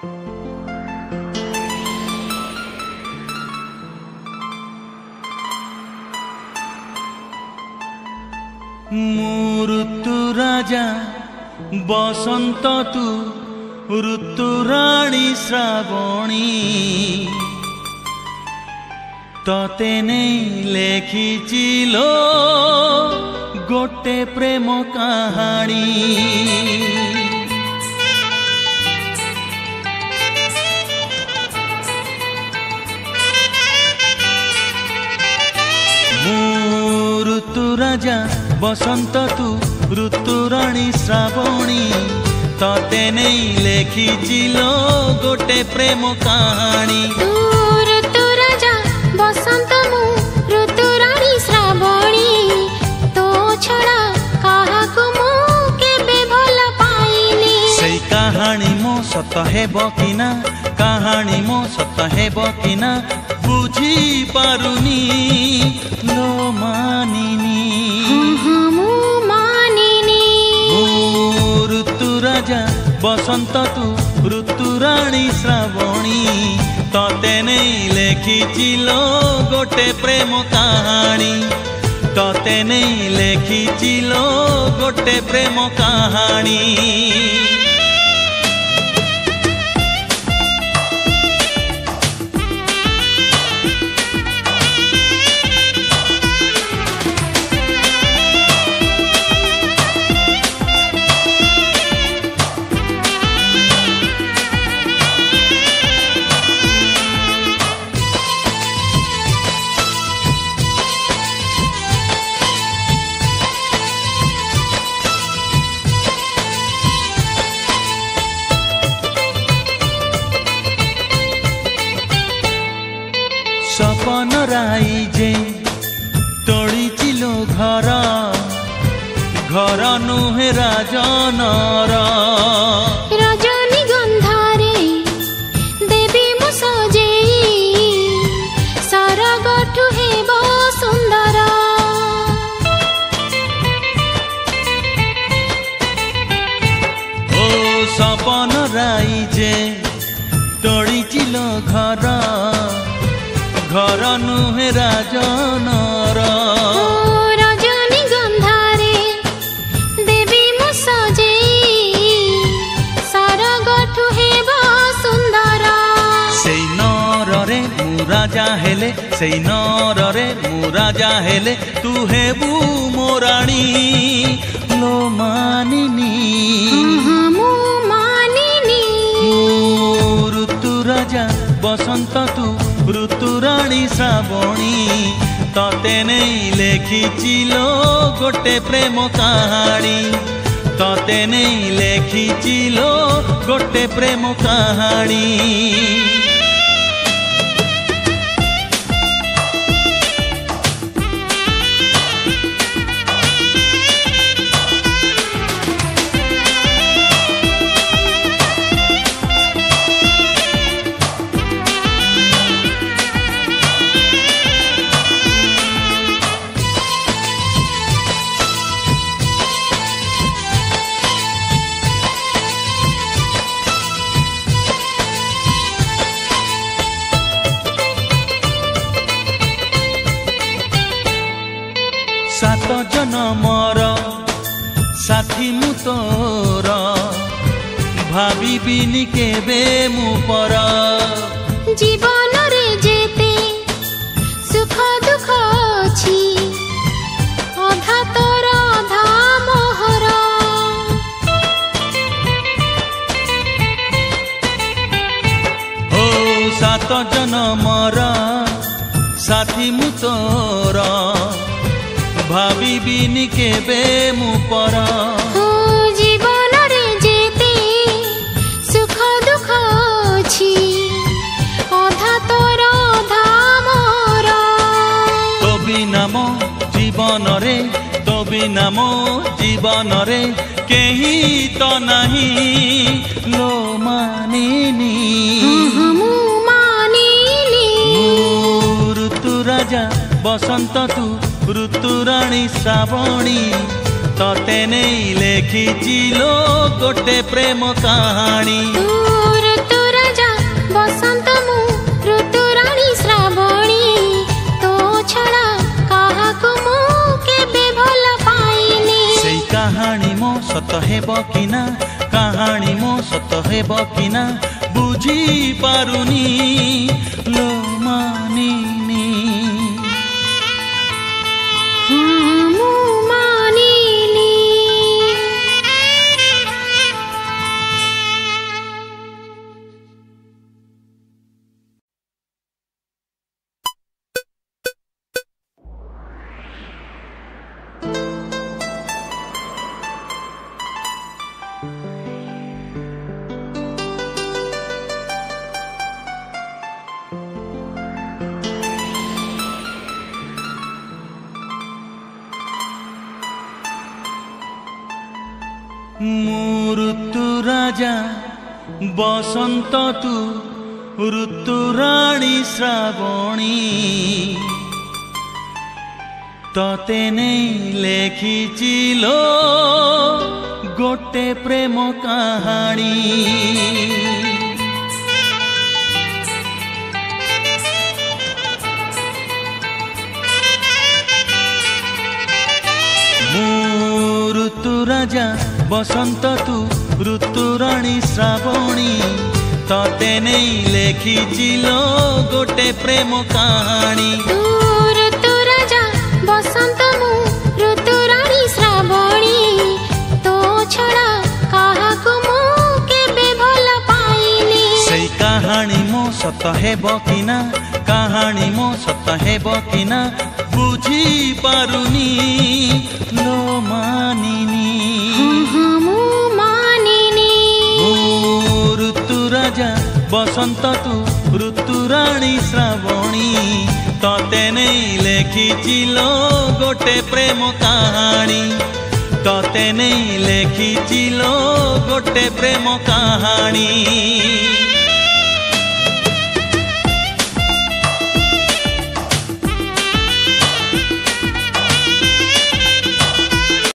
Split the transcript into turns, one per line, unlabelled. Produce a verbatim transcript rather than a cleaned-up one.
ऋतु राजा बसंत तू ऋतु राणी श्रावणी तते नहीं लेखिचिलो गोटे प्रेम कहानी। ऋतु राजा बसंत तू ऋतु राणी श्रावणी तते नहीं लेखिचिलो गोटे प्रेम कहानी।
ऋतु राजा बसंत मु ऋतु राणी श्रावणी तो छड़ा काहाकु मु केबे भल पाइनी।
सेई कहानी मो सत हेबो किना कहानी मो सत हेबो किना बुझी पारुनी लो मानिनी।
मु मानिनी
ऋतु राजा बसंत तू ऋतु राणी श्रावणी तते नहीं लेखिचिलो गोटे प्रेम कहानी तते नहीं लेखिचिलो गोटे प्रेम कहानी। सपन राई जे तोड़ीचिलो घर घर नुहे राजनर
रजनी गंधारे देवी मु सजेई सरगठु हेबो सुंदर।
ओ सपन राई जे तोड़ीचिलो घर घर नुहे राजनर
रजनी गंधारे देवी मु सजेई सरगठु हेबो सुंदर।
सेई नर रे मु राजा हेले सेई नर रे मु राजा हेले तू हेबू मोराणी लो मानिनी।
मु मानिनी
ऋतु राजा बसंत तू ऋतु राणी श्रावणी तते नहीं लेखिचिलो गोटे प्रेम कहानी तते नहीं लेखिचिलो गोटे प्रेम कहानी। सात जनमर साथी मु तोर भाविबिनी केबे मु पर
जीवन रे जेते सुख दुख अछि अधा तोर अधा मोहर।
ओ सात जनमर साथी मु तोर भाविबिनी केबे मु पर
जीवन रे जेते सुख दुख अछि अधा तोर अधा मोर।
तो बिना मो जीवन रे तो बिना मो जीवन रे केही तो नहीं लो मानिनी।
मु मानिनी
ऋतु राजा बसंत तू ऋतु राणी श्रावणी तते नहीं लेखिचिलो गोटे प्रेम कहानी।
ऋतु
हेब कि ना कहानी मो सत हेब कि ना बुझी पारुनी लो मानिनी
हाँ मु मानिनी
ऋतु राजा बसंत तू ऋतु राणी श्रावणी तते नहीं लेखिचिलो गोटे प्रेम कहानी ऋतु राजा बसंत तू ऋतु राणी श्रावणी तते नहीं लेखिचिलो गोटे प्रेम कहानी
तू ऋतु राजा बसंत मु ऋतु राणी श्रावणी तो छड़ा काहाकु मु केबे भल पाइनी
सेई कहानी मो सत हेब कि ना कहानी मो सत हेब कि ना बुझी पारुनी लो मानिनी
हाँ मु मानिनी
ऋतु राजा बसंत तू ऋतु राणी श्रावणी तते नहीं लेखिचिलो गोटे प्रेम कहानी तते नहीं लेखिचिलो गोटे प्रेम कहानी